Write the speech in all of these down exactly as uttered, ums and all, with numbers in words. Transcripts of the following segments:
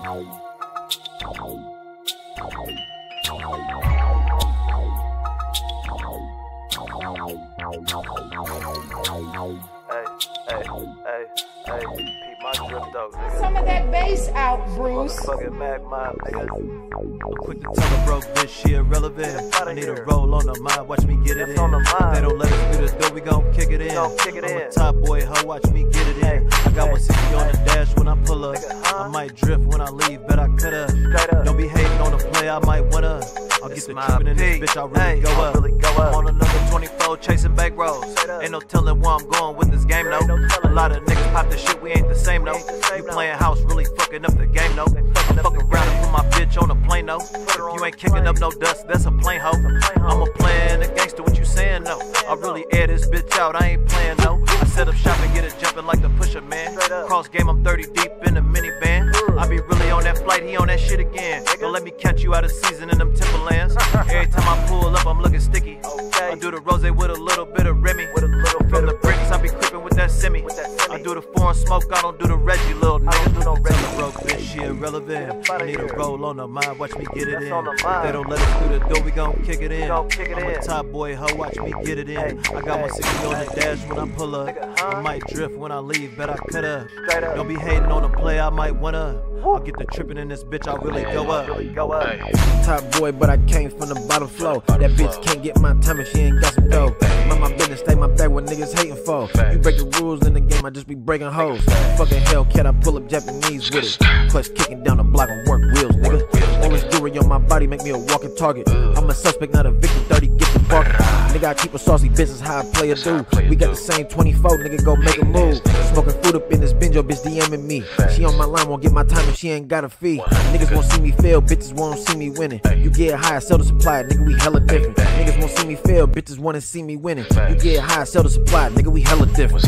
hey, hey, hey, peep my drip though, nigga. Some of that bass out, Bruce. Fucking Magma, nigga. I'm quick to tell a broke bitch she irrelevant. I need a roll on the mind, watch me get it in. On the mind. They don't let us through the door, we gon' kick it in. Gon' kick it I'm in. a top boy, ho, watch me get it in. I got one sixty on the dash when I pull up. I might drift when I leave, bet I coulda. Don't be hating on the play, I might winna. I'll get the trippin' in this bitch, I really go up. Really go up. I'm on another twenty-four chasing back roads. Ain't no telling where I'm going with this game, no. A lot of niggas pop the shit, we ain't the same, no. You playing house, really fucking up the game, no. I'm fucking around and put my bitch on a plane, no. If you ain't kicking up no dust, that's a plain hoe. I'm a playin' a gangster, what you saying, no. I really air this bitch out, I ain't playing, no. I set up shop and get it jumping like the pusher, man. Cross game, I'm thirty deep in the minivan. I be really on that flight, he on that shit again. Don't let me catch you out of season in them Timberlands. Every time I pull up, I'm looking sticky. I do the rose with a little bit of Remy. From the bricks, I be creeping with that semi. I do the foreign smoke, I don't do the Reggie, little nigga. Tell a broke bitch she irrelevant. I need a roll on the mind, watch me get it in. They don't let us through the door, we gon' kick it in. I'm a top boy, ho, watch me get it in. I got one sixty on the dash when I pull up. I might drift when I leave, bet I coulda. Don't be hating on the play, I might winna. I'll get the trippin' in this bitch, I really go up. Go up. Top boy, but I came from the bottom flow. That bitch can't get my time if she ain't got some dough. Mind my business, stay my back, what niggas hating for. You break the rules in the game, I just be breaking hoes. Fucking Hellcat, I pull up Japanese with it. Clutch kicking down the block and work wheels, nigga. All this jewelry on my body make me a walking target. I'm a suspect, not a victim, thirty, get the barking. Nigga, I keep a saucy business, how I play a dude. We got the same twenty-four, nigga, go make a move. Smoking fruit up in this binge, your bitch DMing me. She on my line, won't get my time if she ain't got a fee. Niggas won't see me fail, bitches won't see me winning. You get high, sell the supply, nigga, we hella different. Niggas won't see me fail, bitches wanna see me winning. You get high, sell the supply, nigga, we hella different.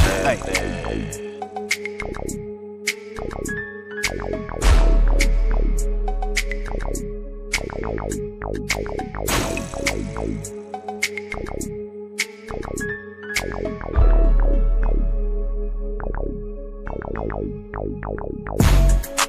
Hey. Thank you.